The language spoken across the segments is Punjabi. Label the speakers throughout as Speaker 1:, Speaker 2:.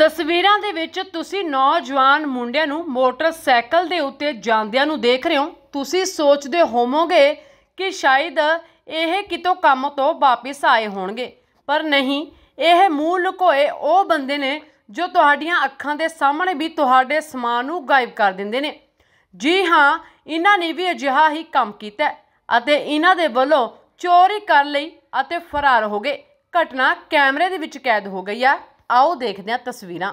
Speaker 1: ਤਸਵੀਰਾਂ ਦੇ ਵਿੱਚ ਤੁਸੀਂ ਨੌਜਵਾਨ ਮੁੰਡਿਆਂ ਨੂੰ ਮੋਟਰਸਾਈਕਲ ਦੇ ਉੱਤੇ ਜਾਂਦਿਆਂ ਨੂੰ ਦੇਖ ਰਹੇ ਹੋ। ਤੁਸੀਂ ਸੋਚਦੇ ਹੋਵੋਗੇ ਕਿ ਸ਼ਾਇਦ ਇਹ ਕਿਤੋਂ ਕੰਮ ਤੋਂ ਵਾਪਿਸ ਆਏ ਹੋਣਗੇ, ਪਰ ਨਹੀਂ, ਇਹ ਮੂੰਹ ਲੁਕੋਏ ਉਹ ਬੰਦੇ ਨੇ ਜੋ ਤੁਹਾਡੀਆਂ ਅੱਖਾਂ ਦੇ ਸਾਹਮਣੇ ਵੀ ਤੁਹਾਡੇ ਸਮਾਨ ਨੂੰ ਗਾਇਬ ਕਰ ਦਿੰਦੇ ਨੇ। ਜੀ ਹਾਂ, ਇਹਨਾਂ ਨੇ ਵੀ ਅਜਿਹਾ ਹੀ ਕੰਮ ਕੀਤਾ ਅਤੇ ਇਹਨਾਂ ਦੇ ਵੱਲੋਂ ਚੋਰੀ ਕਰ ਲਈ ਅਤੇ ਫਰਾਰ ਹੋ ਗਏ। ਘਟਨਾ ਕੈਮਰੇ ਦੇ ਵਿੱਚ ਕੈਦ ਹੋ ਗਈ ਆ। आओ देखते हैं तस्वीरां।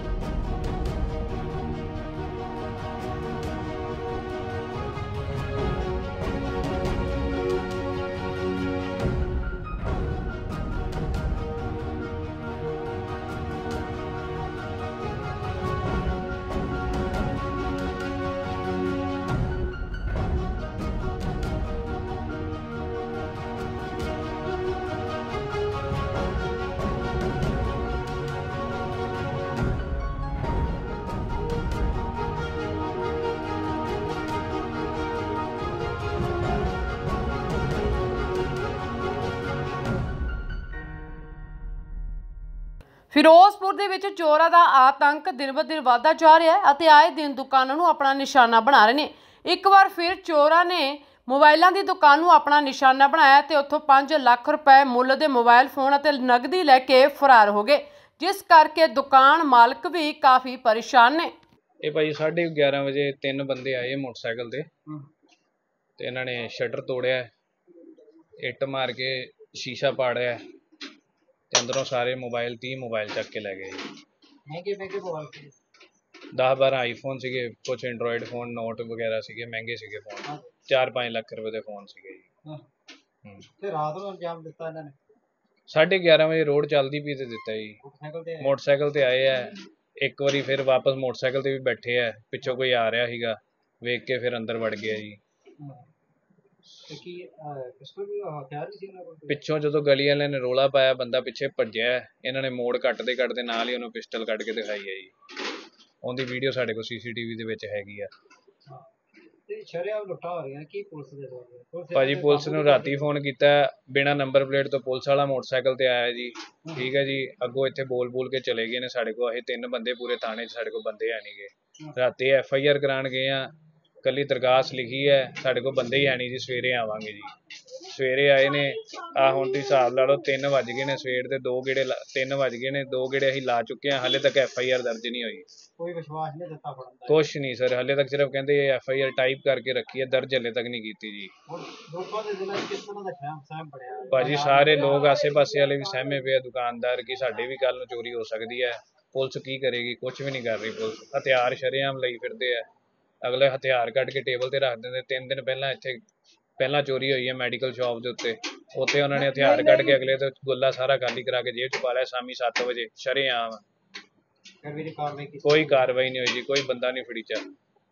Speaker 1: ਫਿਰੋਜ਼ਪੁਰ ਦੇ ਵਿੱਚ ਚੋਰਾਂ ਦਾ ਆਤੰਕ ਦਿਨ ਬ ਦਿਨ ਵਧਦਾ ਜਾ ਰਿਹਾ ਹੈ ਅਤੇ ਆਏ ਦਿਨ ਦੁਕਾਨਾਂ ਨੂੰ ਆਪਣਾ ਨਿਸ਼ਾਨਾ ਬਣਾ ਰਹੇ ਨੇ। ਇੱਕ ਵਾਰ ਫਿਰ ਚੋਰਾਂ ਨੇ ਮੋਬਾਈਲਾਂ ਦੀ ਦੁਕਾਨ ਨੂੰ ਆਪਣਾ ਨਿਸ਼ਾਨਾ ਬਣਾਇਆ ਤੇ ਉੱਥੋਂ 5 ਲੱਖ ਰੁਪਏ ਮੁੱਲ ਦੇ ਮੋਬਾਈਲ ਫੋਨ ਅਤੇ ਨਗਦੀ ਲੈ ਕੇ ਫਰਾਰ ਹੋ ਗਏ, ਜਿਸ ਕਰਕੇ ਦੁਕਾਨ ਮਾਲਕ ਵੀ ਕਾਫੀ ਪਰੇਸ਼ਾਨ ਨੇ।
Speaker 2: ਇਹ ਭਾਈ 11:30 ਵਜੇ 3 ਬੰਦੇ ਆਏ ਮੋਟਰਸਾਈਕਲ ਤੇ ਇਹਨਾਂ ਨੇ ਸ਼ਟਰ ਤੋੜਿਆ, ਇੱਟ ਮਾਰ ਕੇ ਸ਼ੀਸ਼ਾ ਪਾੜਿਆ ਤੇ ਅੰਦਰੋਂ ਸਾਰੇ ਮੋਬਾਈਲ 30 ਮੋਬਾਈਲ ਚੱਕ ਕੇ ਲੈ ਗਏ ਜੀ। ਮਹਿੰਗੇ ਮੋਬਾਈਲ 10-12 ਆਈਫੋਨ ਸੀਗੇ, ਕੁਝ ਐਂਡਰੋਇਡ ਫੋਨ, ਨੋਟ ਵਗੈਰਾ ਸੀਗੇ, ਮਹਿੰਗੇ ਸੀਗੇ ਫੋਨ। 4-5 ਲੱਖ ਰੁਪਏ ਦੇ ਫੋਨ ਸੀਗੇ ਜੀ।
Speaker 3: ਤੇ ਰਾਤ ਨੂੰ ਅੰਜਾਮ ਦਿੱਤਾ ਇਹਨਾਂ ਨੇ
Speaker 2: 11:30 ਵਜੇ ਰੋਡ ਚੱਲਦੀ ਪਈ ਤੇ ਦਿੱਤਾ ਜੀ। ਮੋਟਰਸਾਈਕਲ ਤੇ ਆਏ ਆ, ਇੱਕ ਵਾਰੀ ਫਿਰ ਵਾਪਸ ਮੋਟਰਸਾਈਕਲ ਤੇ ਵੀ ਬੈਠੇ ਆ, ਪਿੱਛੋਂ ਕੋਈ ਆ ਰਿਹਾ ਸੀਗਾ, ਵੇਖ ਕੇ ਫਿਰ ਅੰਦਰ ਵੜ ਗਿਆ ਜੀ। ਪਿੱਛੋਂ ਜਦੋਂ ਗਲੀ ਵਾਲਿਆਂ ਨੇ ਰੋਲਾ ਪਾਇਆ, ਬੰਦਾ ਪਿੱਛੇ ਭੱਜਿਆ, ਇਹਨਾਂ ਨੇ ਮੋੜ ਕੱਟਦੇ ਕੱਟਦੇ ਨਾਲ ਹੀ ਉਹਨੂੰ ਪਿਸਟਲ ਕੱਢ ਕੇ ਦਿਖਾਈ ਹੈ ਜੀ। ਉਹਦੀ ਵੀਡੀਓ ਸਾਡੇ ਕੋਲ CCTV ਦੇ ਵਿੱਚ ਹੈਗੀ ਆ। ਭਾਜੀ ਪੁਲਿਸ ਨੂੰ ਰਾਤੀ ਫੋਨ ਕੀਤਾ, ਬਿਨਾਂ ਨੰਬਰ ਪਲੇਟ ਤੋਂ ਪੁਲਿਸ ਵਾਲਾ ਮੋਟਰਸਾਈਕਲ ਤੇ ਆਇਆ ਜੀ। ਠੀਕ ਹੈ ਜੀ, ਅੱਗੋਂ ਇੱਥੇ ਬੋਲ ਕੇ ਚਲੇ ਗਏ ਨੇ। ਸਾਡੇ ਕੋਲ ਅਸੀਂ 3 ਬੰਦੇ ਪੂਰੇ ਥਾਣੇ 'ਚ, ਸਾਡੇ ਕੋਲ ਬੰਦੇ ਹੈ ਨਹੀਂ ਗੇ। ਰਾਤੀ FIR ਕਰਾਉਣ ਗਏ ਆ, ਕੱਲੀ ਦਰਖਾਸਤ ਲਿਖੀ ਹੈ, ਸਾਡੇ ਕੋਲ ਬੰਦੇ ਹੀ ਹੈ ਨਹੀਂ ਜੀ। ਸਵੇਰੇ ਆਵਾਂਗੇ ਜੀ। ਸਵੇਰੇ ਆਏ ਨੇ, ਆ ਹੁਣ ਤੁਸੀਂ ਹਿਸਾਬ ਲਾ ਲਓ 3 ਵੱਜ ਗਏ ਨੇ ਸਵੇਰ ਦੇ। 2 ਗੇੜੇ 3 ਵੱਜ ਗਏ ਨੇ, 2 ਗੇੜੇ ਅਸੀਂ ਲਾ ਚੁੱਕੇ ਹਾਂ, ਹਾਲੇ ਤੱਕ FIR ਦਰਜ ਨਹੀਂ ਹੋਈ।
Speaker 3: ਕੋਈ ਵਿਸ਼ਵਾਸ ਨਹੀਂ ਦਿੱਤਾ ਫੜਨ ਦਾ?
Speaker 2: ਕੁਛ ਨਹੀਂ ਸਰ, ਹਾਲੇ ਤੱਕ ਸਿਰਫ ਕਹਿੰਦੇ FIR ਟਾਈਪ ਕਰਕੇ ਰੱਖੀ ਹੈ, ਦਰਜ ਹਾਲੇ ਤੱਕ ਨਹੀਂ ਕੀਤੀ ਜੀ।
Speaker 3: ਲੋਕਾਂ ਦੇ ਦਿਲਾਂ 'ਚ ਕਿਸ ਤਰ੍ਹਾਂ ਦਾ ਸਹਿਮ ਬੜਿਆ
Speaker 2: ਭਾਜੀ ਸਾਰੇ ਲੋਕ ਆਸੇ ਪਾਸੇ ਵਾਲੇ ਵੀ ਸਹਿਮੇ ਪਏ ਆ, ਦੁਕਾਨਦਾਰ, ਕਿ ਸਾਡੇ ਵੀ ਕੱਲ ਨੂੰ ਚੋਰੀ ਹੋ ਸਕਦੀ ਹੈ। ਪੁਲਿਸ ਕੀ ਕਰੇਗੀ? ਕੁਛ ਵੀ ਨਹੀਂ ਕਰ ਰਹੀ ਪੁਲਿਸ। ਹਥਿਆਰ ਸ਼ਰੇਆਮ ਲਈ ਫਿਰਦੇ ਆ, ਅਗਲੇ ਹਥਿਆਰ ਕੱਢ ਕੇ ਟੇਬਲ ਤੇ ਰੱਖ ਦਿੰਦੇ। 3 ਦਿਨ ਪਹਿਲਾਂ ਇੱਥੇ ਚੋਰੀ ਹੋਈ ਹੈ ਮੈਡੀਕਲ ਸ਼ਾਪ ਦੇ ਉੱਤੇ, ਉੱਥੇ ਉਹਨਾਂ ਨੇ ਹਥਿਆਰ ਕੱਢ ਕੇ ਅਗਲੇ ਤੋਂ ਗੁੱਲਾ ਸਾਰਾ ਖਾਲੀ ਕਰਾ ਕੇ ਜੇਬ 'ਚ ਪਾ ਲਿਆ। ਸ਼ਾਮੀ 7 ਵਜੇ ਸ਼ਰੇਆਮ ਕੋਈ ਕਾਰਵਾਈ ਨਹੀਂ ਹੋਈ ਜੀ, ਕੋਈ ਬੰਦਾ ਨਹੀਂ ਫੜੀ ਚਾ।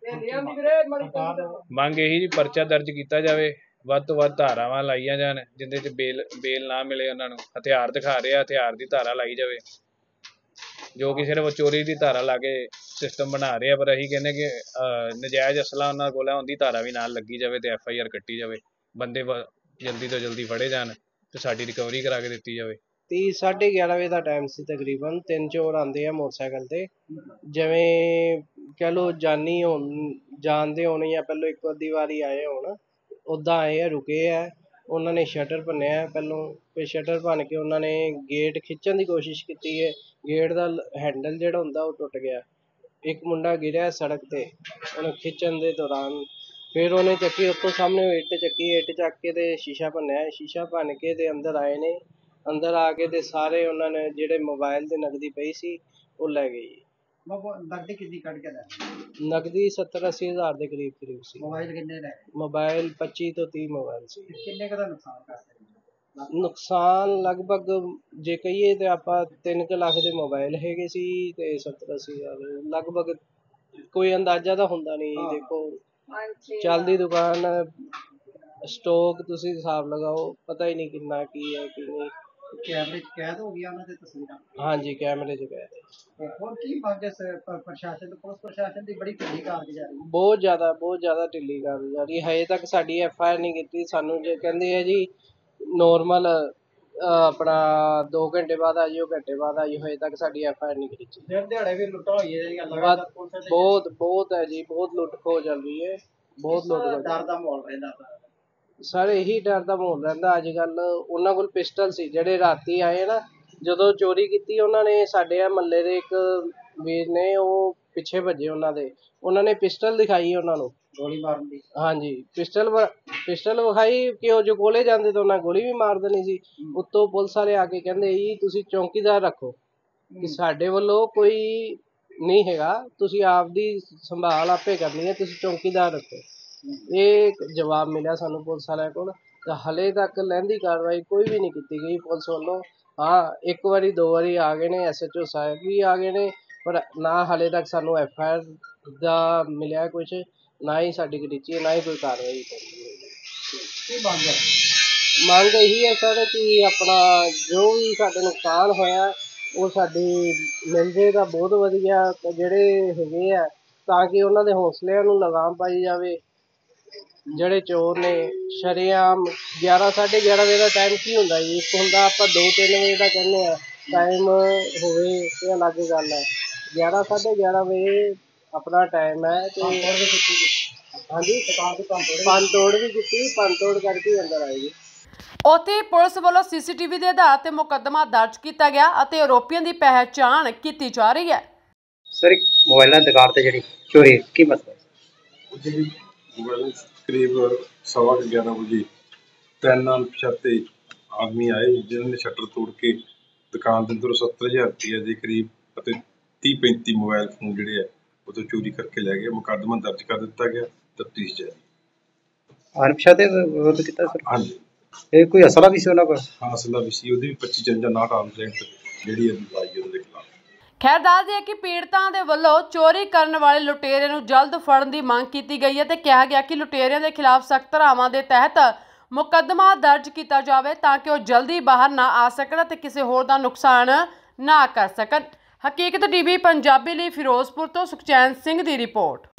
Speaker 2: ਮੰਗ ਇਹੀ ਜੀ, ਪਰਚਾ ਦਰਜ ਕੀਤਾ ਜਾਵੇ, ਵੱਧ ਤੋਂ ਵੱਧ ਧਾਰਾਵਾਂ ਲਾਈਆਂ ਜਾਣ, ਜਿੰਦੇ 'ਚ ਬੇਲ ਨਾ ਮਿਲੇ ਉਹਨਾਂ ਨੂੰ। ਹਥਿਆਰ ਦਿਖਾ ਰਹੇ ਆ, ਹਥਿਆਰ ਦੀ ਧਾਰਾ ਲਾਈ ਜਾਵੇ, ਜੋ ਕਿ ਸਿਰਫ ਚੋਰੀ ਦੀ ਧਾਰਾ ਲਾ ਕੇ ਸਿਸਟਮ ਬਣਾ ਰਹੇ ਆ। ਪਰ ਅਸੀਂ ਕਹਿੰਦੇ ਕਿ ਨਜਾਇਜ਼ ਅਸਲਾ ਉਹਨਾਂ ਕੋਲ ਹੈ, ਉਹਦੀ ਧਾਰਾ ਵੀ ਨਾਲ ਲੱਗੀ ਜਾਵੇ ਤੇ FIR ਕੱਟੀ ਜਾਵੇ, ਬੰਦੇ ਜਲਦੀ ਤੋਂ ਜਲਦੀ ਫੜੇ ਜਾਣ ਤੇ ਸਾਡੀ ਰਿਕਵਰੀ ਕਰਾ ਕੇ ਦਿੱਤੀ ਜਾਵੇ।
Speaker 3: 11:30 ਵਜੇ ਦਾ ਟਾਈਮ ਸੀ ਤਕਰੀਬਨ। 3 ਚੋਰ ਆਉਂਦੇ ਆ ਮੋਟਰਸਾਈਕਲ ਤੇ, ਜਿਵੇਂ ਕਹਿ ਲਓ ਜਾਣਦੇ ਹੋਣੇ ਜਾਂ ਪਹਿਲੋਂ ਇੱਕ ਅੱਧੀ ਵਾਰੀ ਆਏ ਹੋਣ, ਉੱਦਾਂ ਆਏ ਆ, ਰੁਕੇ ਆ। ਉਹਨਾਂ ਨੇ ਸ਼ਟਰ ਭੰਨਿਆ ਪਹਿਲੋਂ, ਫਿਰ ਸ਼ਟਰ ਭੰਨ ਕੇ ਉਹਨਾਂ ਨੇ ਗੇਟ ਖਿੱਚਣ ਦੀ ਕੋਸ਼ਿਸ਼ ਕੀਤੀ ਹੈ। ਗੇਟ ਦਾ ਹੈਂਡਲ ਜਿਹੜਾ ਹੁੰਦਾ ਉਹ ਟੁੱਟ ਗਿਆ। ਇੱਕ ਮੁੰਡਾ ਗਿਰਿਆ ਸੜਕ ਤੇ, ਉਹਨੂੰ ਖਿੱਚਣ ਦੇ ਦੌਰਾਨ ਫਿਰ ਉਹਨੇ ਚੱਕੀ ਉੱਤੋਂ ਸਾਹਮਣੇ ਇੱਟ ਚੱਕੀ, ਇੱਟ ਚੱਕ ਕੇ ਤੇ ਸ਼ੀਸ਼ਾ ਭੰਨਿਆ। ਸ਼ੀਸ਼ਾ ਭੰਨ ਕੇ ਤੇ ਅੰਦਰ ਆਏ ਨੇ। ਅੰਦਰ ਆ ਕੇ ਤੇ ਸਾਰੇ ਉਹਨਾਂ ਨੇ ਜਿਹੜੇ ਮੋਬਾਈਲ ਤੇ ਨਗਦੀ ਪਈ ਸੀ ਉਹ ਲੈ ਗਏ ਜੀ। ਨਗਦੀ ਕਿੰਨੀ ਕੱਢ ਕੇ ਲੈ? ਨਗਦੀ 70-80 ਹਜ਼ਾਰ ਦੇ ਕਰੀਬ ਸੀ। ਮੋਬਾਈਲ ਕਿੰਨੇ ਲੈ? ਮੋਬਾਈਲ 25 ਤੋਂ 30 ਮੋਬਾਈਲ ਸੀ। ਕਿੰਨੇ ਕੁ ਦਾ ਨੁਕਸਾਨ ਕਰਦੇ? ਨੁਕਸਾਨ ਲਗਭਗ ਜੇ ਕਹੀਏ ਤੇ ਆਪਾਂ 3 ਲੱਖ ਦੇ ਮੋਬਾਈਲ ਹੈਗੇ ਸੀ ਤੇ 70-80 ਹਜ਼ਾਰ ਲਗਭਗ, ਕੋਈ ਅੰਦਾਜ਼ਾ ਤਾਂ ਹੁੰਦਾ ਨਹੀਂ। ਦੇਖੋ ਚੱਲਦੀ ਦੁਕਾਨ, ਸਟੋਕ ਤੁਸੀਂ ਹਿਸਾਬ ਲਗਾਓ, ਪਤਾ ਹੀ ਨਹੀਂ ਕਿੰਨਾ ਕੀ ਹੈ ਕੀ ਨਹੀਂ। ਕੈਮਰੇ 'ਚ ਕੈਦ ਹੋ ਗਈਆਂ ਉਹਨਾਂ ਦੇ ਤਸਵੀਰਾਂ? ਹਾਂਜੀ, ਕੈਮਰੇ 'ਚ ਕੈਦ ਹੈ। ਹੋਰ ਕੀ ਮੰਗ ਪ੍ਰਸ਼ਾਸਨ ਤੋਂ? ਪੁਲਿਸ ਪ੍ਰਸ਼ਾਸਨ ਦੀ ਬੜੀ ਢਿੱਲੀ ਕਾਰਗੁਜ਼ਾਰੀ, ਬਹੁਤ ਜ਼ਿਆਦਾ ਢਿੱਲੀ ਕਾਰਗੁਜ਼ਾਰੀ। ਹਜੇ ਤੱਕ ਸਾਡੀ FIR ਨਹੀਂ ਕੀਤੀ। ਸਾਨੂੰ ਜੇ ਕਹਿੰਦੇ ਆ ਜੀ ਨੋਰਮਲ ਆਪਣਾ 2 ਘੰਟੇ ਬਾਅਦ ਆ ਜਿਓ, ਘੰਟੇ ਬਾਅਦ ਆ ਜਿਓ, ਹਜੇ ਤੱਕ ਸਾਡੀ FIR ਨਹੀਂ ਕੀਤੀ।
Speaker 4: ਦਿਨ ਦਿਹਾੜੇ ਵੀ ਲੁੱਟਾਂ ਹੋਈਆਂ ਜਿਹੜੀਆਂ
Speaker 3: ਬਹੁਤ ਹੈ ਜੀ, ਬਹੁਤ ਲੁੱਟ ਖੋਹ ਚੱਲ ਰਹੀ ਹੈ, ਬਹੁਤ ਲੁੱਟ ਖੋਹ।
Speaker 4: ਡਰ ਦਾ ਮਾਹੌਲ ਰਹਿੰਦਾ
Speaker 3: ਸਰ ਇਹੀ ਡਰ ਦਾ ਮਾਹੌਲ ਰਹਿੰਦਾ ਅੱਜ ਕੱਲ। ਉਹਨਾਂ ਕੋਲ ਪਿਸਟਲ ਸੀ, ਜਿਹੜੇ ਰਾਤੀ ਆਏ ਨਾ, ਜਦੋਂ ਚੋਰੀ ਕੀਤੀ ਉਹਨਾਂ ਨੇ, ਸਾਡੇ ਮਹੱਲੇ ਦੇ ਇੱਕ ਵੀਰ ਨੇ, ਉਹ ਪਿੱਛੇ ਭੱਜੇ ਉਹਨਾਂ ਨੇ ਪਿਸਟਲ ਦਿਖਾਈ ਉਹਨਾਂ ਨੂੰ
Speaker 4: ਗੋਲੀ ਮਾਰਨ ਦੀ।
Speaker 3: ਹਾਂਜੀ, ਪਿਸਟਲ ਵਿਖਾਈ ਕਿ ਉਹ ਜੋ ਕੋਲੇ ਜਾਂਦੇ ਤਾਂ ਉਹਨਾਂ ਗੋਲੀ ਵੀ ਮਾਰ ਦੇਣੀ ਸੀ। ਉੱਤੋਂ ਪੁਲਿਸ ਵਾਲੇ ਆ ਕੇ ਕਹਿੰਦੇ ਜੀ ਤੁਸੀਂ ਚੌਕੀਦਾਰ ਰੱਖੋ, ਕਿ ਸਾਡੇ ਵੱਲੋਂ ਕੋਈ ਨਹੀਂ ਹੈਗਾ, ਤੁਸੀਂ ਆਪਦੀ ਸੰਭਾਲ ਆਪੇ ਕਰਨੀ ਹੈ, ਤੁਸੀਂ ਚੌਕੀਦਾਰ ਰੱਖੋ। ਇਹ ਜਵਾਬ ਮਿਲਿਆ ਸਾਨੂੰ ਪੁਲਿਸ ਵਾਲਿਆਂ ਕੋਲ। ਤਾਂ ਹਲੇ ਤੱਕ ਲਹਿੰਦੀ ਕਾਰਵਾਈ ਕੋਈ ਵੀ ਨਹੀਂ ਕੀਤੀ ਗਈ ਪੁਲਿਸ ਵੱਲੋਂ। ਹਾਂ, 1 ਵਾਰੀ 2 ਵਾਰੀ ਆ ਗਏ ਨੇ, SHO ਸਾਹਿਬ ਵੀ ਆ ਗਏ ਨੇ, ਪਰ ਨਾ ਹਲੇ ਤੱਕ ਸਾਨੂੰ FIR ਦਾ ਮਿਲਿਆ ਕੁਛ, ਨਾ ਹੀ ਸਾਡੀ ਗਰੀਚੀ, ਨਾ ਹੀ ਕੋਈ ਕਾਰਵਾਈ ਕਰਨੀ ਹੈ।
Speaker 4: ਕੀ ਮੰਗ ਹੈ?
Speaker 3: ਮੰਗ ਇਹੀ ਹੈ ਸਰ ਕਿ ਆਪਣਾ ਜੋ ਵੀ ਸਾਡੇ ਨੁਕਸਾਨ ਹੋਇਆ ਉਹ ਸਾਡੀ ਮਿਲ ਜੇ ਤਾਂ ਬਹੁਤ ਵਧੀਆ। ਜਿਹੜੇ ਹੈਗੇ ਆ ਤਾਂ ਕਿ ਉਹਨਾਂ ਦੇ ਹੌਸਲਿਆਂ ਨੂੰ ਲਗਾਮ ਪਾਈ ਜਾਵੇ। ਜਿਹੜੇ ਚੋਰ ਨੇ ਸ਼ਰੇਆਮ 11 11:30 ਵਜੇ ਦਾ ਟਾਈਮ ਕੀ ਹੁੰਦਾ ਜੀ, ਇੱਕ ਹੁੰਦਾ ਆਪਾਂ 2-3 ਵਜੇ ਦਾ ਕਹਿੰਦੇ ਆ ਟਾਈਮ ਹੋਵੇ ਤੇ ਅਲੱਗ ਗੱਲ ਹੈ। 11 11:30 ਵਜੇ ਆਪਣਾ ਟਾਈਮ ਹੈ ਤੇ ਹਾਂਜੀ ਭੰਨ ਤੋੜ ਵੀ ਕੀਤੀ, ਭੰਨ ਤੋੜ ਕਰਕੇ ਅੰਦਰ ਆਏ ਜੀ।
Speaker 1: ਉੱਥੇ ਪੁਲਿਸ ਵੱਲੋਂ CCTV ਦੇ ਆਧਾਰ ਤੇ ਮੁਕੱਦਮਾ ਦਰਜ ਕੀਤਾ ਗਿਆ ਅਤੇ ਆਰੋਪੀਆਂ ਦੀ ਪਹਿਚਾਣ ਕੀਤੀ ਜਾ ਰਹੀ ਹੈ।
Speaker 4: ਸਰ ਇੱਕ ਮੋਬਾਈਲਾਂ ਦੀ ਦੁਕਾਨ ਤੇ ਜਿਹੜੀ ਚੋਰੀ ਕੀ ਮਸਲਾ?
Speaker 5: ਜਿਹੜੀ ਮੋਬਾਈਲ ਕਰੀਬ 11:15 ਵਜੇ 3 ਅਣਪਛਾਤੇ ਆਦਮੀ ਆਏ ਜਿਨ੍ਹਾਂ ਨੇ ਸ਼ਟਰ ਤੋੜ ਕੇ ਦੁਕਾਨ ਦੇ ਅੰਦਰੋਂ 70,000 ਰੁਪਏ ਦੇ ਕਰੀਬ ਅਤੇ 30-35 ਮੋਬਾਈਲ ਫੋਨ ਜਿਹੜੇ ਆ ਉਹ ਤੋਂ ਚੋਰੀ ਕਰਕੇ ਲੈ ਗਏ। ਮੁਕੱਦਮਾ ਦਰਜ ਕਰ ਦਿੱਤਾ ਗਿਆ, ਤਫਤੀਸ਼ ਜਾਰੀ।
Speaker 4: ਅਣਪਛਾਤੇ ਵਿਰੋਧ ਕੀਤਾ ਸਰ?
Speaker 5: ਹਾਂਜੀ।
Speaker 4: ਇਹ ਕੋਈ ਅਸਲਾ ਵੀ ਸੀ ਉਹਨਾਂ ਕੋਲ?
Speaker 5: ਹਾਂ, ਅਸਲਾ ਵੀ ਸੀ, ਉਹਦੀ ਵੀ 25-59 ਆਰਮਸ ਜਿਹੜੀ ਹੈ ਪਾਈ ਉਹਦੇ ਖਿਲਾਫ।
Speaker 1: ਖੈਰ ਦੱਸ ਦਈਏ ਕਿ ਪੀੜਤਾਂ ਦੇ ਵੱਲੋਂ ਚੋਰੀ ਕਰਨ ਵਾਲੇ ਲੁਟੇਰੇ ਨੂੰ ਜਲਦ ਫੜਨ ਦੀ ਮੰਗ ਕੀਤੀ ਗਈ ਹੈ ਤੇ ਕਿਹਾ ਗਿਆ ਕਿ ਲੁਟੇਰਿਆਂ ਦੇ ਖਿਲਾਫ ਸਖਤ ਧਾਰਾਵਾਂ ਦੇ ਤਹਿਤ ਮੁਕੱਦਮਾ ਦਰਜ ਕੀਤਾ ਜਾਵੇ ਤਾਂ ਕਿ ਉਹ ਜਲਦੀ ਬਾਹਰ ਨਾ ਆ ਸਕਣ ਅਤੇ ਕਿਸੇ ਹੋਰ ਦਾ ਨੁਕਸਾਨ ਨਾ ਕਰ ਸਕਣ। ਹਕੀਕਤ TV ਪੰਜਾਬੀ ਲਈ ਫਿਰੋਜ਼ਪੁਰ ਤੋਂ ਸੁਖਚੈਨ ਸਿੰਘ ਦੀ ਰਿਪੋਰਟ।